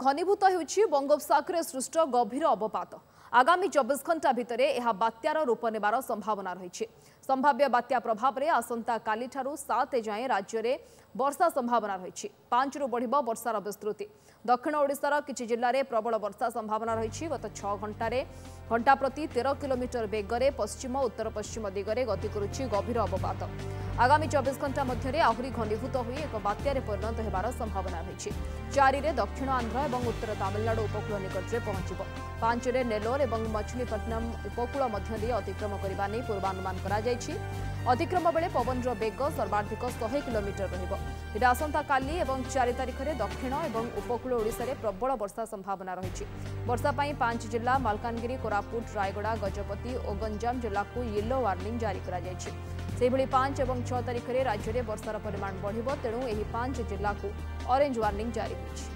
घनीभूत होउछि बंगोपसागरे सृष्ट गभीर अवपात। आगामी 24 घंटा भितर यह बात्यार रूप नेबार संभावना रही। संभाव्य बात्या प्रभाव में आसंता काली ठारू 7 जाए राज्य में वर्षा संभावना रही। 5 रु बढ़िबो वर्षार विस्तृति। दक्षिण ओडिशार किछि जिल्ला रे प्रबल वर्षा संभावना रही। गत 6 घंटे घंटा प्रति 13 किलोमीटर बेगरे पश्चिम उत्तर पश्चिम दिगरे गति करुछि गभीर अवपात। आगामी 24 घंटा मध्य आहरी घनीभूत हो एक बात्यारे परिणत होबार संभावना रही। 4 रे दक्षिण आंध्र और उत्तर तमिलनाडु उपकूल निकट में पहुंचब। 5 रे नेलोर और मछलीपट्टनम उपकूल मध्य अतिक्रम करने नहीं पूर्वानुमान करा जायछि। अतिक्रम बेले पवन बेग सर्वाधिक 100 किलोमीटर रहिबो। आसंता काली और 4 तारिख में दक्षिण और उपकूल ओडिशा रे प्रबल वर्षा संभावना रही। वर्षा पाई 5 जिला मालकानगिरी कोरापुट रायगड़ा गजपति और गंजाम जिला को येलो वार्निंग जारी करा जायछि। सेहिभଳି 5 और 6 तारिख में राज्य में वर्षार परिमाण बढ़िबो। तेणु एही 5 जिला को ऑरेंज वार्निंग जारी होइछि।